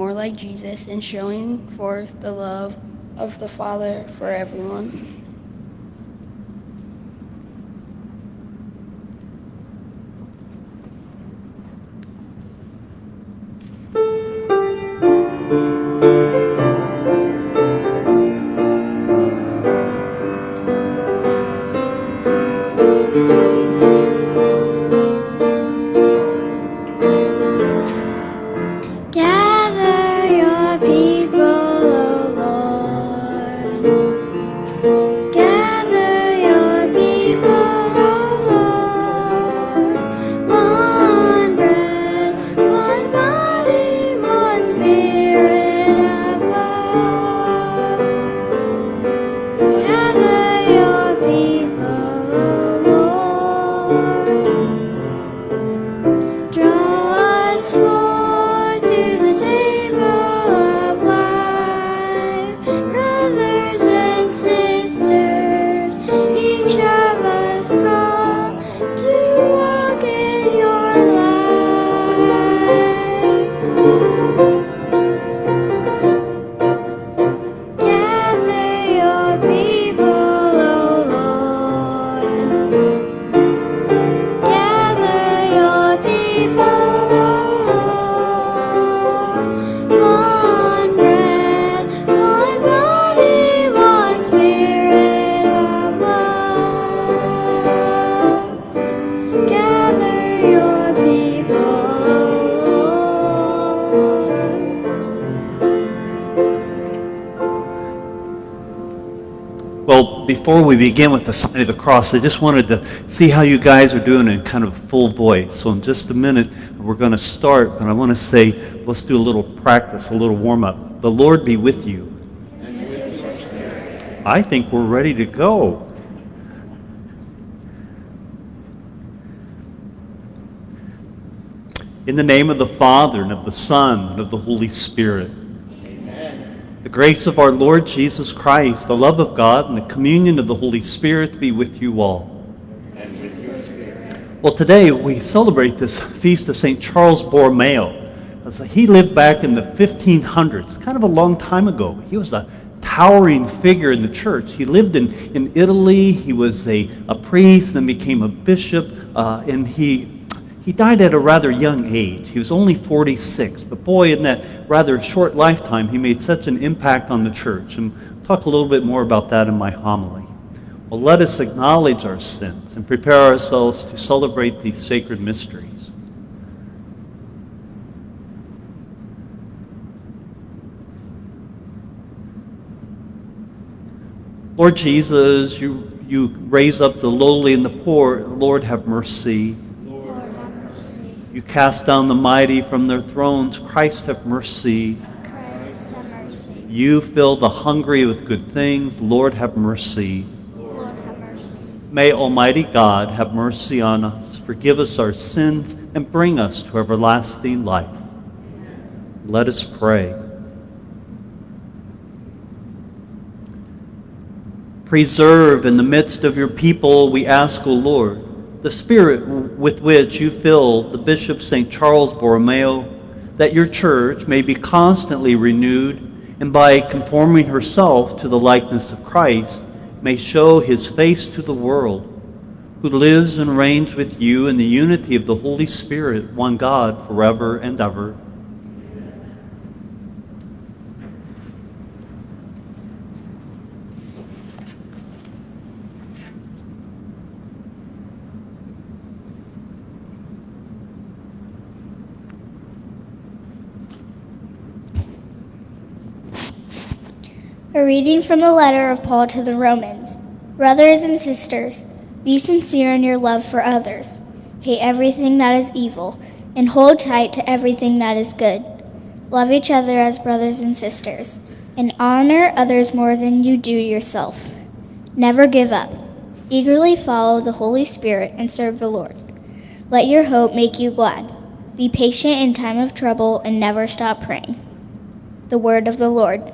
more like Jesus and showing forth the love of the Father for everyone. Gather your people, O Lord. Gather your people, O Lord. One bread, one body, one spirit of love. Gather your people, O Lord. Draw us forth to the table of life, brothers and sisters, each of us called to walk in your light. Gather your people, O Lord. Gather your people, O Lord. One bread, one body, one spirit of love. Gather your people, O Lord. Well, before we begin with the sign of the cross, I just wanted to see how you guys are doing in kind of full voice. So in just a minute, we're going to start, but I want to say, let's do a little practice, a little warm-up. The Lord be with you. And with your spirit. I think we're ready to go. In the name of the Father, and of the Son, and of the Holy Spirit. The grace of our Lord Jesus Christ, the love of God, and the communion of the Holy Spirit be with you all. And with your spirit. Well, today we celebrate this feast of St. Charles Borromeo. He lived back in the 1500s, kind of a long time ago. He was a towering figure in the church. He lived in Italy. He was a priest, then became a bishop, and he died at a rather young age. He was only 46, but boy, in that rather short lifetime, he made such an impact on the church. And I'll talk a little bit more about that in my homily. Well, let us acknowledge our sins and prepare ourselves to celebrate these sacred mysteries. Lord Jesus, you raise up the lowly and the poor. Lord, have mercy. You cast down the mighty from their thrones. Christ, have mercy. Christ, have mercy. You fill the hungry with good things. Lord, have mercy. Lord, have mercy. May Almighty God have mercy on us, forgive us our sins, and bring us to everlasting life. Let us pray. Preserve in the midst of your people, we ask, O Lord, the spirit with which you filled the Bishop St. Charles Borromeo, that your church may be constantly renewed, and by conforming herself to the likeness of Christ, may show his face to the world, who lives and reigns with you in the unity of the Holy Spirit, one God, forever and ever. A reading from the letter of Paul to the Romans. Brothers and sisters, be sincere in your love for others. Hate everything that is evil, and hold tight to everything that is good. Love each other as brothers and sisters, and honor others more than you do yourself. Never give up. Eagerly follow the Holy Spirit and serve the Lord. Let your hope make you glad. Be patient in time of trouble and never stop praying. The word of the Lord.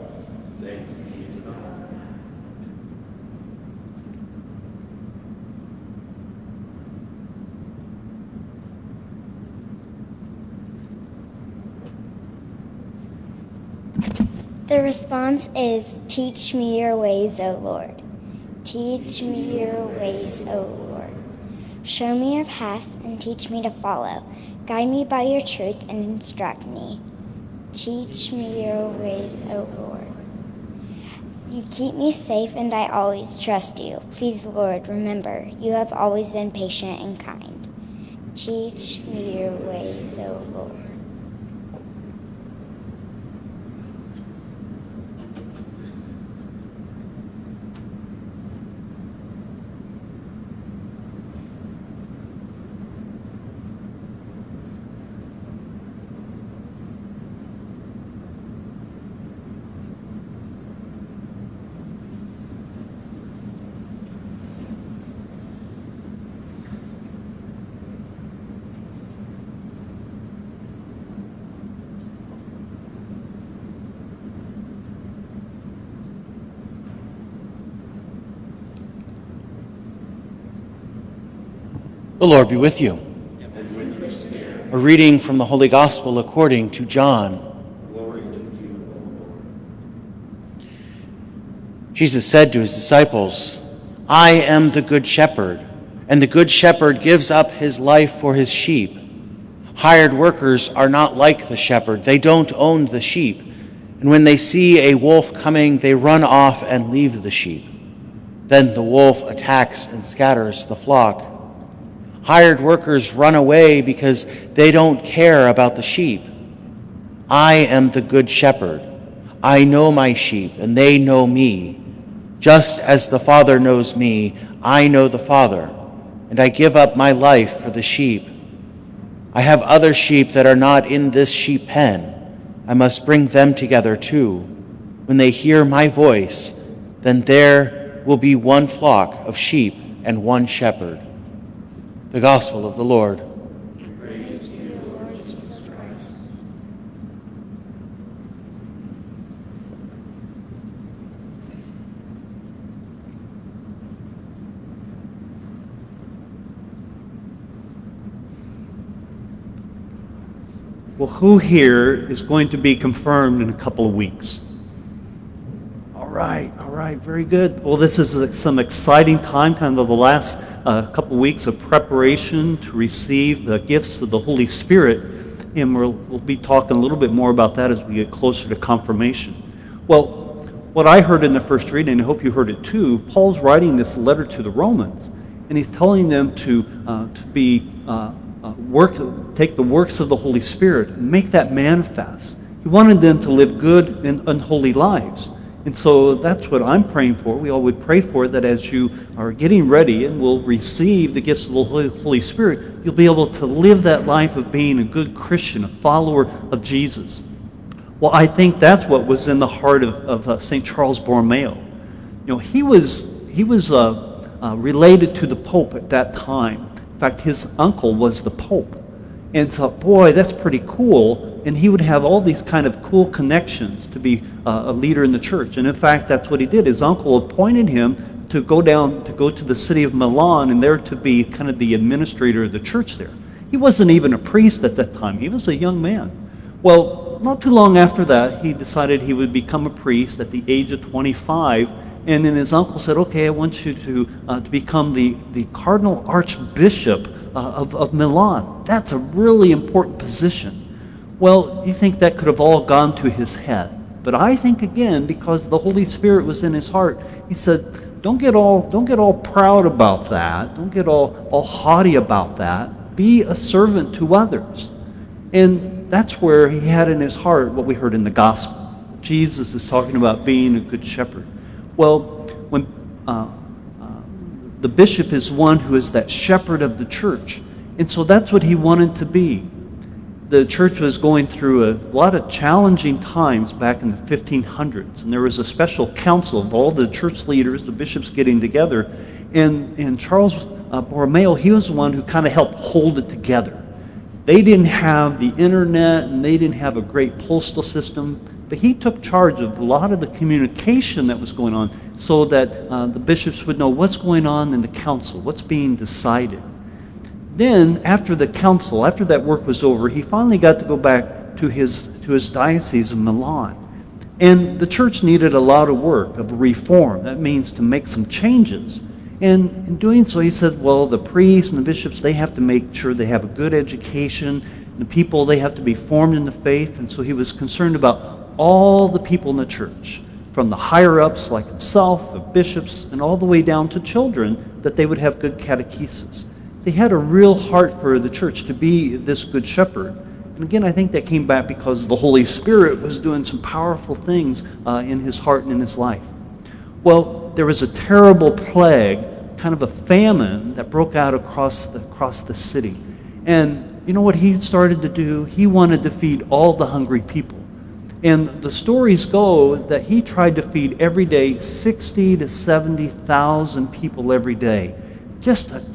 The response is, teach me your ways, O Lord. Teach me your ways, O Lord. Show me your paths and teach me to follow. Guide me by your truth and instruct me. Teach me your ways, O Lord. You keep me safe and I always trust you. Please, Lord, remember, you have always been patient and kind. Teach me your ways, O Lord. The Lord be with you. A reading from the Holy Gospel according to John. Jesus said to his disciples, I am the good shepherd, and the good shepherd gives up his life for his sheep. Hired workers are not like the shepherd. They don't own the sheep. And when they see a wolf coming, they run off and leave the sheep. Then the wolf attacks and scatters the flock. Hired workers run away because they don't care about the sheep. I am the good shepherd. I know my sheep, and they know me. Just as the Father knows me, I know the Father, and I give up my life for the sheep. I have other sheep that are not in this sheep pen. I must bring them together too. When they hear my voice, then there will be one flock of sheep and one shepherd. The Gospel of the Lord. Praise to you, Lord Jesus Christ. Well, who here is going to be confirmed in a couple of weeks? All right, very good. Well, this is some exciting time, kind of the last couple of weeks of preparation to receive the gifts of the Holy Spirit, and we'll be talking a little bit more about that as we get closer to confirmation. Well, what I heard in the first reading, and I hope you heard it too, Paul's writing this letter to the Romans, and he's telling them to take the works of the Holy Spirit and make that manifest. He wanted them to live good and unholy lives. And so that's what I'm praying for. We all would pray for that as you are getting ready and will receive the gifts of the Holy Spirit, you'll be able to live that life of being a good Christian, a follower of Jesus. Well, I think that's what was in the heart of St. Charles Borromeo. You know, he was related to the Pope at that time. In fact, his uncle was the Pope. And thought, boy, that's pretty cool. And he would have all these kind of cool connections to be a leader in the church. And in fact, that's what he did. His uncle appointed him to go to the city of Milan and there to be kind of the administrator of the church there. He wasn't even a priest at that time. He was a young man. Well, not too long after that, he decided he would become a priest at the age of 25. And then his uncle said, okay, I want you to become the Cardinal Archbishop of Milan. That's a really important position. Well, you think that could have all gone to his head. But I think, again, because the Holy Spirit was in his heart, he said, don't get all proud about that. Don't get all haughty about that. Be a servant to others. And that's where he had in his heart what we heard in the gospel. Jesus is talking about being a good shepherd. Well, when the bishop is one who is that shepherd of the church, and so that's what he wanted to be. The church was going through a lot of challenging times back in the 1500s, and there was a special council of all the church leaders, the bishops getting together, and Charles Borromeo, he was the one who kind of helped hold it together. They didn't have the internet, and they didn't have a great postal system, but he took charge of a lot of the communication that was going on so that the bishops would know what's going on in the council, what's being decided. Then, after the council, after that work was over, he finally got to go back to his diocese of Milan. And the church needed a lot of work, of reform. That means to make some changes. And in doing so, he said, well, the priests and the bishops, they have to make sure they have a good education. And the people, they have to be formed in the faith. And so he was concerned about all the people in the church, from the higher-ups like himself, the bishops, and all the way down to children, that they would have good catechesis. So he had a real heart for the church to be this good shepherd. And again, I think that came back because the Holy Spirit was doing some powerful things in his heart and in his life. Well, there was a terrible plague, kind of a famine, that broke out across the city. And you know what he started to do? He wanted to feed all the hungry people. And the stories go that he tried to feed every day 60 to 70,000 people every day. Just a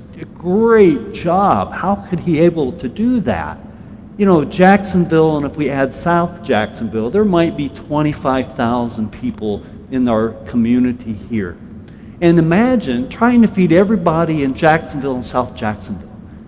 great job. How could he able to do that? You know, Jacksonville, and if we add South Jacksonville, there might be 25,000 people in our community here. And imagine trying to feed everybody in Jacksonville and South Jacksonville.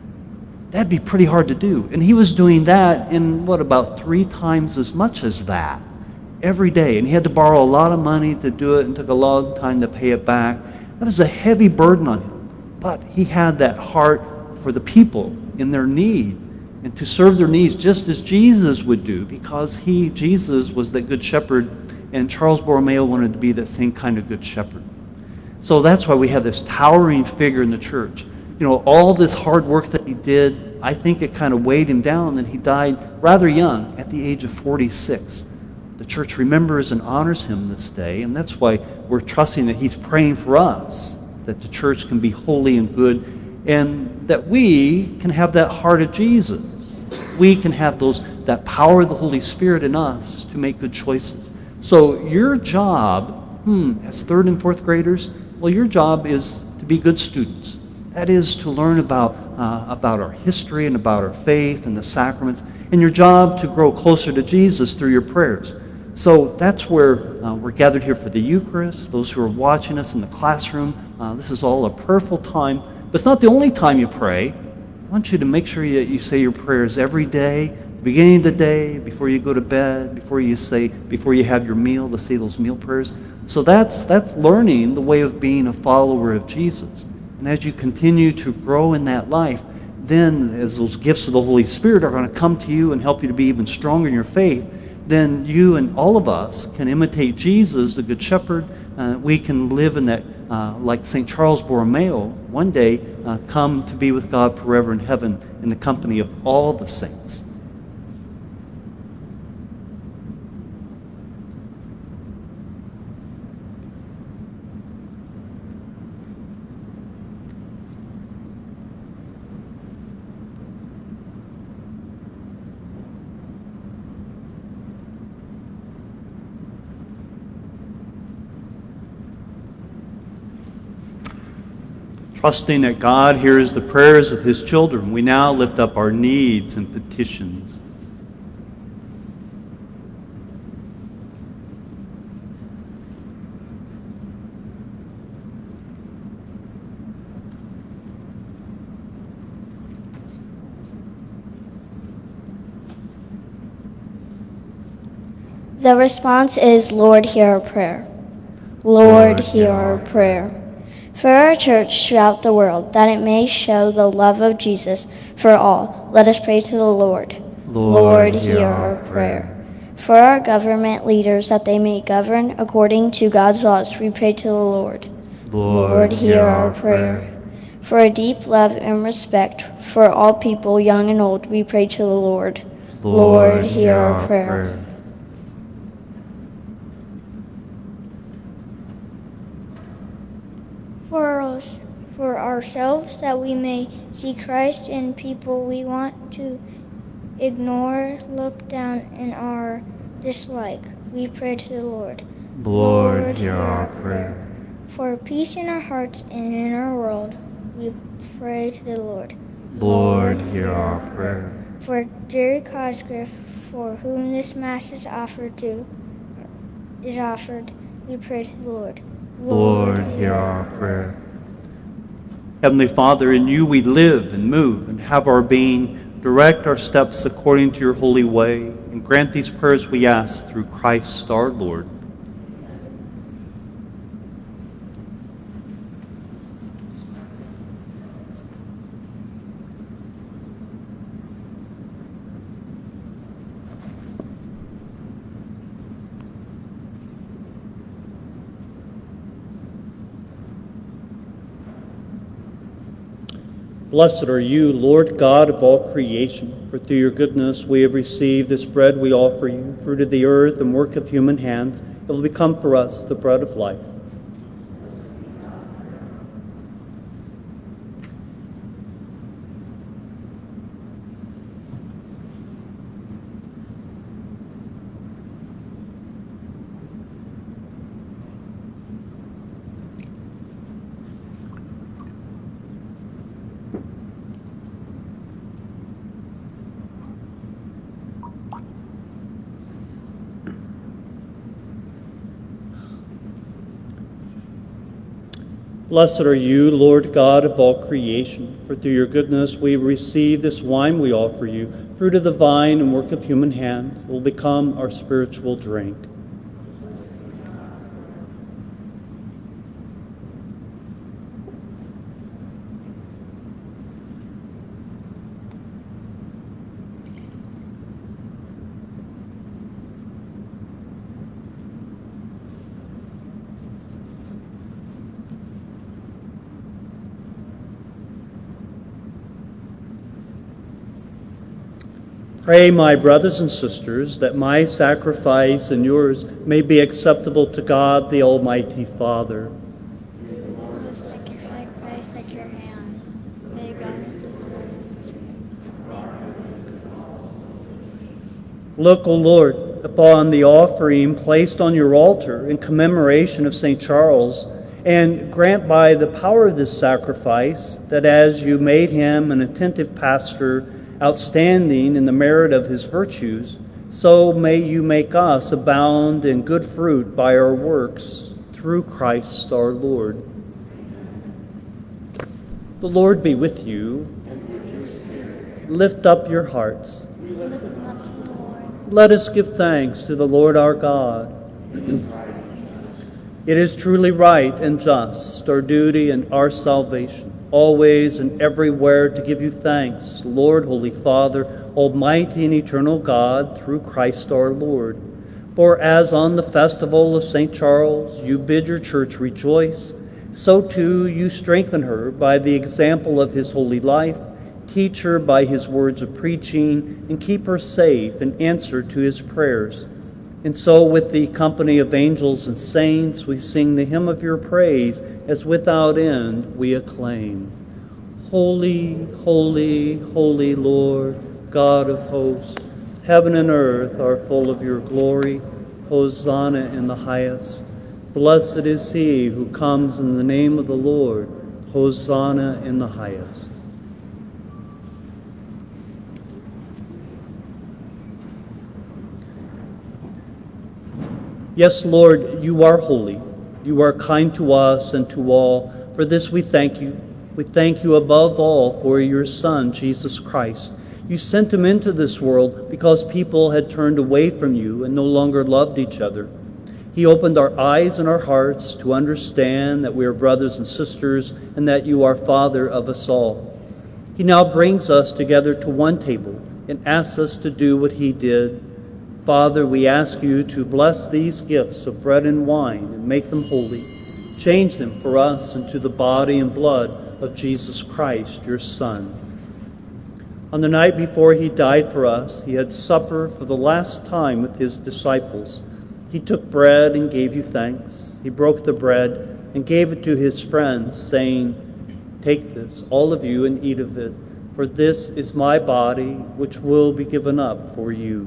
That'd be pretty hard to do. And he was doing that in, about 3 times as much as that every day. And he had to borrow a lot of money to do it and took a long time to pay it back. That was a heavy burden on him. But he had that heart for the people in their need and to serve their needs just as Jesus would do, because Jesus was that good shepherd, and Charles Borromeo wanted to be that same kind of good shepherd. So that's why we have this towering figure in the church. You know, all this hard work that he did, I think it kind of weighed him down, and he died rather young at the age of 46. The church remembers and honors him this day, and that's why we're trusting that he's praying for us, that the church can be holy and good, and that we can have that heart of Jesus. We can have that power of the Holy Spirit in us to make good choices. So your job, as 3rd and 4th graders, well, your job is to be good students. That is to learn about our history and about our faith and the sacraments, and your job to grow closer to Jesus through your prayers. So that's where we're gathered here for the Eucharist. Those who are watching us in the classroom, this is all a prayerful time. But it's not the only time you pray. I want you to make sure that you say your prayers every day, the beginning of the day, before you go to bed, before you have your meal, to say those meal prayers. So that's learning the way of being a follower of Jesus. And as you continue to grow in that life, then as those gifts of the Holy Spirit are going to come to you and help you to be even stronger in your faith, then you and all of us can imitate Jesus, the Good Shepherd. We can live in that, like St. Charles Borromeo, one day come to be with God forever in heaven in the company of all the saints. Trusting that God hears the prayers of his children, we now lift up our needs and petitions. The response is, Lord, hear our prayer. Lord, hear our prayer. For our church throughout the world, that it may show the love of Jesus for all, let us pray to the Lord. Lord, hear our prayer. For our government leaders, that they may govern according to God's laws, we pray to the Lord. Lord, hear our prayer. For a deep love and respect for all people, young and old, we pray to the Lord. Lord, hear our prayer. For ourselves, that we may see Christ in people we want to ignore, look down, and or dislike, we pray to the Lord. Lord, hear our prayer. For peace in our hearts and in our world, we pray to the Lord. Lord, hear our prayer. For Jerry Cosgrove, for whom this Mass is offered, we pray to the Lord. Lord, hear our prayer. Heavenly Father, in you we live and move and have our being. Direct our steps according to your holy way. And grant these prayers we ask through Christ our Lord. Blessed are you, Lord God of all creation, for through your goodness we have received this bread we offer you, fruit of the earth and work of human hands. It will become for us the bread of life. Blessed are you, Lord God of all creation, for through your goodness we receive this wine we offer you, fruit of the vine and work of human hands. It will become our spiritual drink. Pray, my brothers and sisters, that my sacrifice and yours may be acceptable to God, the Almighty Father. Take your sacrifice at your hands. May God. Look, O Lord, upon the offering placed on your altar in commemoration of St. Charles, and grant by the power of this sacrifice that as you made him an attentive pastor, outstanding in the merit of his virtues, so may you make us abound in good fruit by our works, through Christ our Lord. The Lord be with you. Lift up your hearts. Let us give thanks to the Lord our God. It is truly right and just, our duty and our salvation, always and everywhere to give you thanks, Lord, Holy Father, Almighty and eternal God, through Christ our Lord. For as on the festival of St. Charles you bid your church rejoice, so too you strengthen her by the example of his holy life, teach her by his words of preaching, and keep her safe in answer to his prayers. And so with the company of angels and saints we sing the hymn of your praise, as without end we acclaim. Holy, holy, holy Lord, God of hosts, heaven and earth are full of your glory. Hosanna in the highest. Blessed is he who comes in the name of the Lord. Hosanna in the highest. Yes, Lord, you are holy. You are kind to us and to all. For this we thank you. We thank you above all for your Son, Jesus Christ. You sent him into this world because people had turned away from you and no longer loved each other. He opened our eyes and our hearts to understand that we are brothers and sisters and that you are Father of us all. He now brings us together to one table and asks us to do what he did. Father, we ask you to bless these gifts of bread and wine and make them holy. Change them for us into the body and blood of Jesus Christ, your Son. On the night before he died for us, he had supper for the last time with his disciples. He took bread and gave you thanks. He broke the bread and gave it to his friends, saying, "Take this, all of you, and eat of it, for this is my body, which will be given up for you."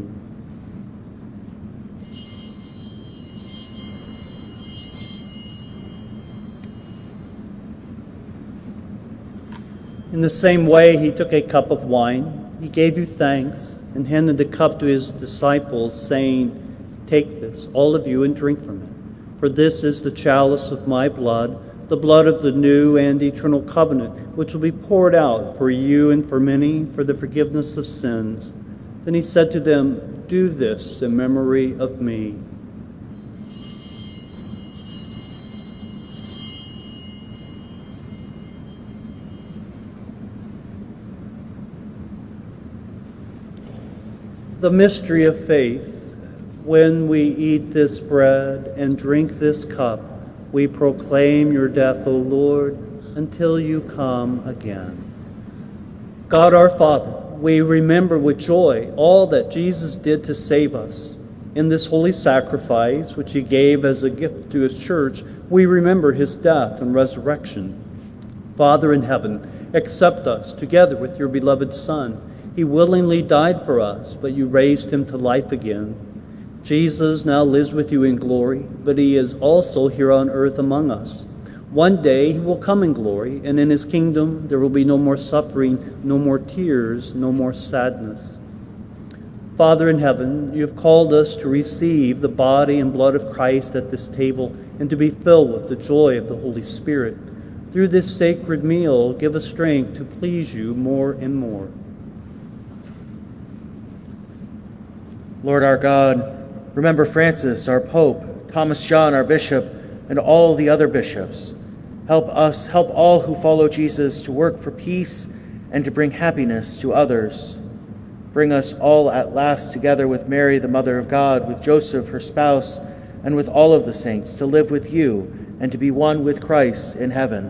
In the same way, he took a cup of wine. He gave you thanks and handed the cup to his disciples, saying, "Take this, all of you, and drink from it. For this is the chalice of my blood, the blood of the new and eternal covenant, which will be poured out for you and for many for the forgiveness of sins." Then he said to them, Do this in memory of me. The mystery of faith. When we eat this bread and drink this cup, we proclaim your death, O Lord, until you come again. God our Father, we remember with joy all that Jesus did to save us. In this holy sacrifice, which he gave as a gift to his church, we remember his death and resurrection. Father in heaven, accept us together with your beloved Son. He willingly died for us, but you raised him to life again. Jesus now lives with you in glory, but he is also here on earth among us. One day he will come in glory, and in his kingdom there will be no more suffering, no more tears, no more sadness. Father in heaven, you have called us to receive the body and blood of Christ at this table and to be filled with the joy of the Holy Spirit. Through this sacred meal, give us strength to please you more and more. Lord our God, remember Francis, our Pope, Thomas John, our Bishop, and all the other bishops. Help all who follow Jesus to work for peace and to bring happiness to others. Bring us all at last together with Mary, the Mother of God, with Joseph, her spouse, and with all of the saints to live with you and to be one with Christ in heaven.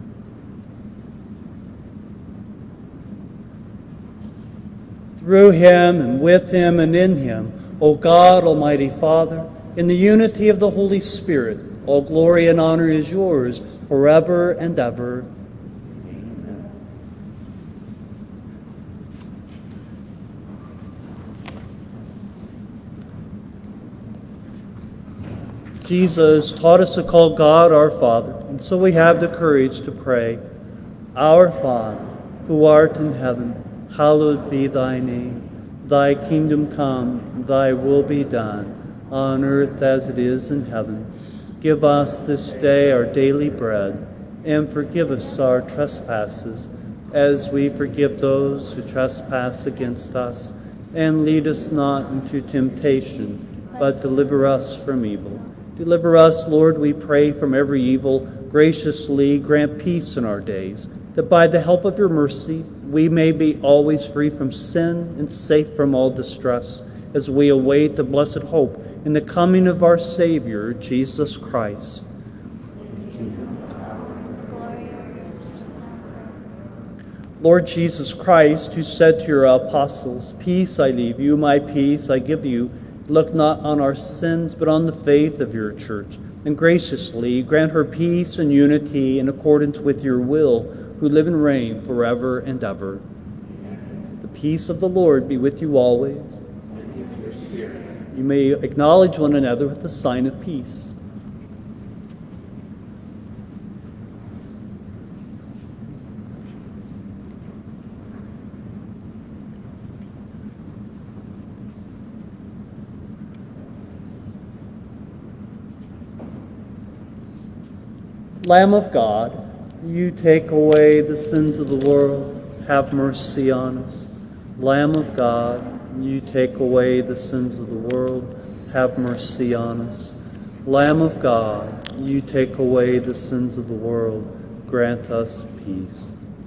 Through him and with him and in him, O God, Almighty Father, in the unity of the Holy Spirit, all glory and honor is yours forever and ever. Amen. Jesus taught us to call God our Father, and so we have the courage to pray, Our Father, who art in heaven, hallowed be thy name. Thy kingdom come, thy will be done, on earth as it is in heaven. Give us this day our daily bread, and forgive us our trespasses, as we forgive those who trespass against us. And lead us not into temptation, but deliver us from evil. Deliver us, Lord, we pray, from every evil. Graciously grant peace in our days, that by the help of your mercy we may be always free from sin and safe from all distress, as we await the blessed hope in the coming of our Savior, Jesus Christ. Lord Jesus Christ, who said to your apostles, Peace I leave you, my peace I give you, look not on our sins, but on the faith of your church, and graciously grant her peace and unity in accordance with your will, who live and reign forever and ever. The peace of the Lord be with you always. You may acknowledge one another with the sign of peace. Lamb of God, you take away the sins of the world, have mercy on us. Lamb of God, you take away the sins of the world, have mercy on us. Lamb of God, you take away the sins of the world, grant us peace.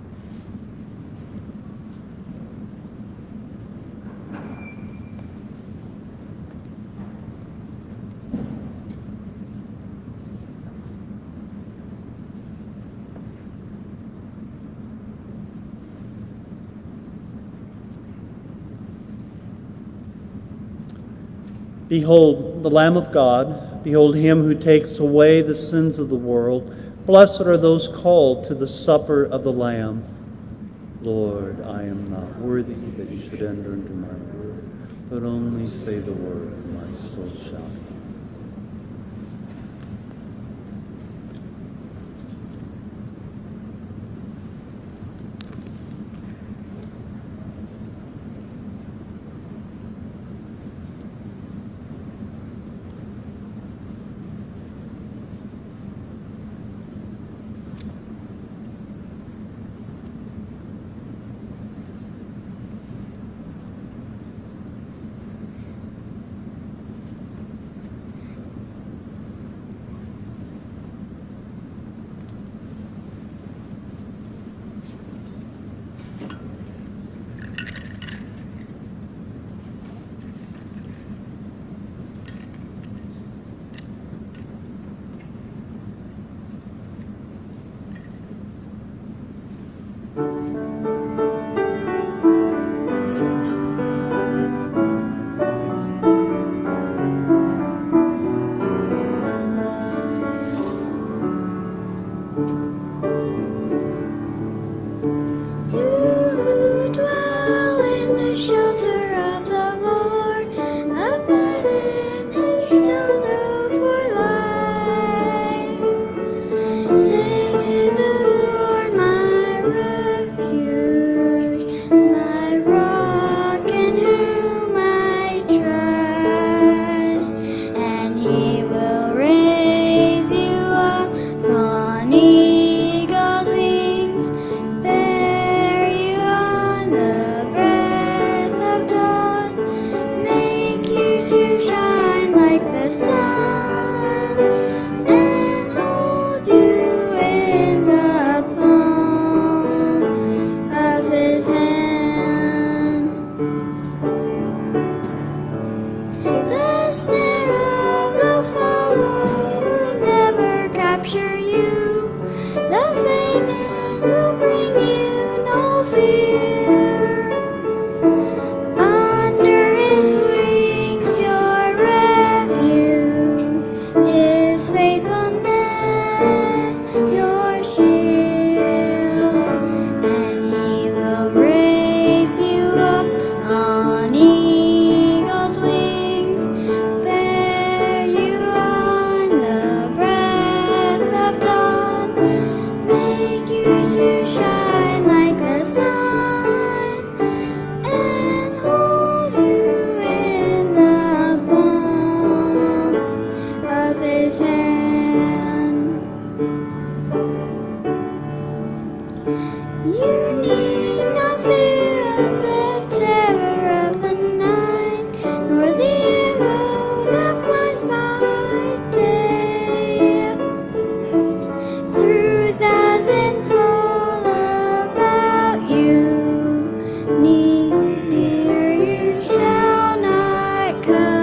Behold the Lamb of God, behold him who takes away the sins of the world. Blessed are those called to the supper of the Lamb. Lord, I am not worthy that you should enter into my word, but only say the word, and my soul shall heal. capture you. The famine will bring you no fear. Under his wings your refuge, his faithfulness your shield, and he will raise you up on eagle's wings, bear you on the breath of dawn, make you to shine like the sun, and hold you in the palm of his hand. You need not fear the terror of the night, nor the arrow that flies by day. Through thousands fall about you, near you shall not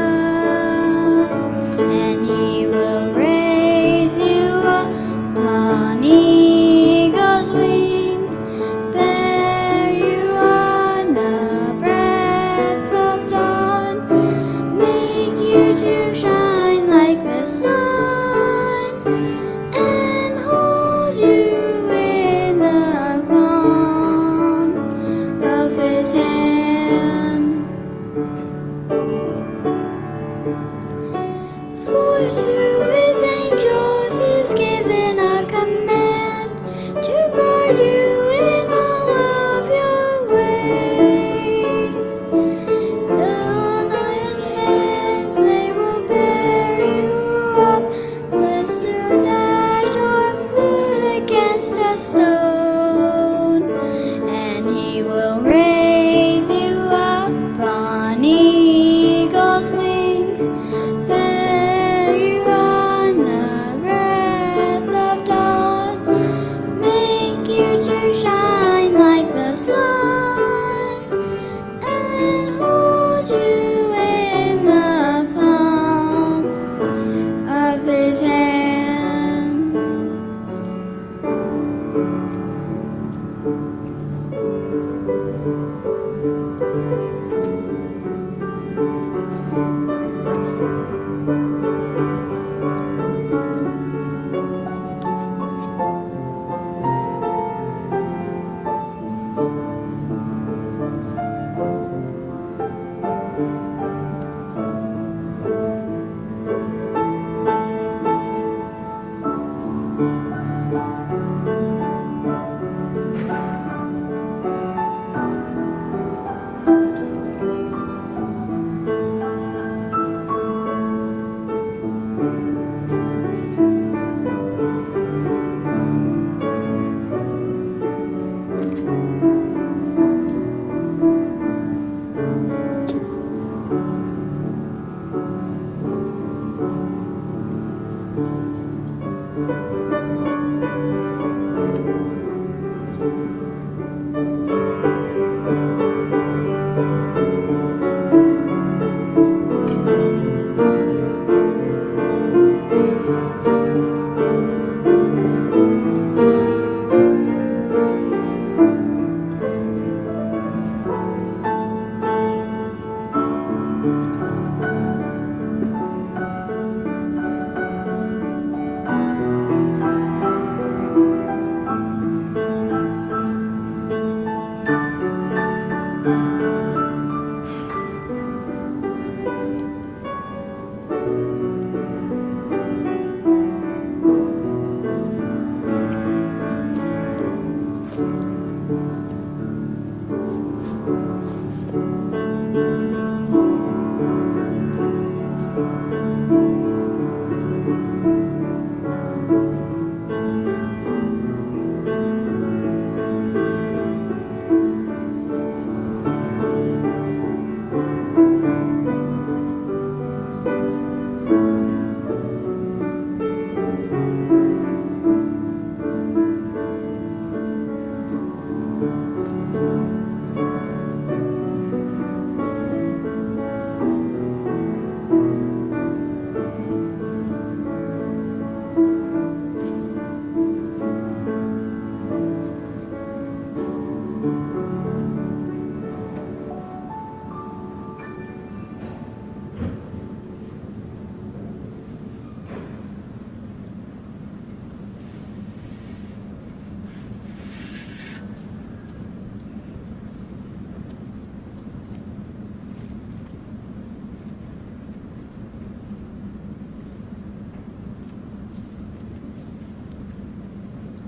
come, and he will raise you up on eagle's wings, bear you on the breath of dawn, make you to shine like the sun, and hold you in the palm of his hand. For to his angels he's given a command to guard you in all of your ways. On his hands they will bear you up, lest you dash your foot against a stone, and he will raise you up on eagle's wings, bear you on the breath of dawn, make you to shine like the sun, and hold you in the palm of his hand.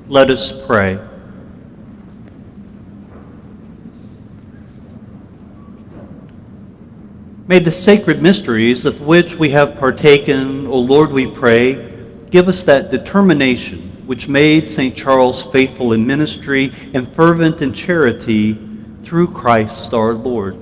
Let us pray. May the sacred mysteries of which we have partaken, O Lord, we pray, give us that determination which made St. Charles faithful in ministry and fervent in charity through Christ our Lord.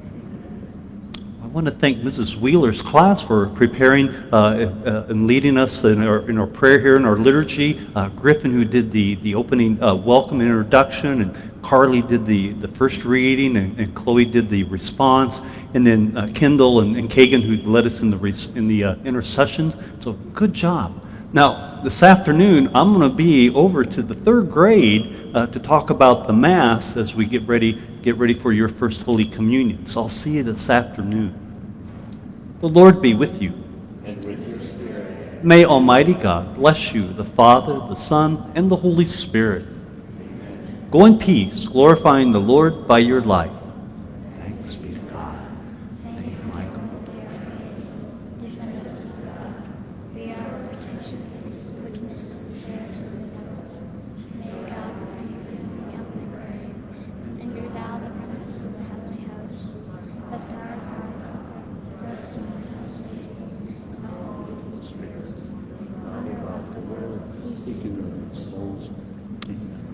I want to thank Mrs. Wheeler's class for preparing and leading us in our prayer here in our liturgy. Griffin, who did the opening welcome introduction, and Carly did the first reading, and Chloe did the response, and then Kendall and Kagan, who led us in the intercessions. So good job. Now, this afternoon, I'm going to be over to the third grade to talk about the Mass as we get ready for your first Holy Communion. So I'll see you this afternoon. The Lord be with you. And with your spirit. May Almighty God bless you, the Father, the Son, and the Holy Spirit. Go in peace, glorifying the Lord by your life. Thanks be to God. Saint Michael. Defend us, God. Be our protection against wickedness and snares of the devil. May God rebuke him, we humbly pray. And do thou, the Prince of the heavenly host, hath power of God, rest in our houses, and all evil spirits, Throughout the world, seeking the souls. Amen.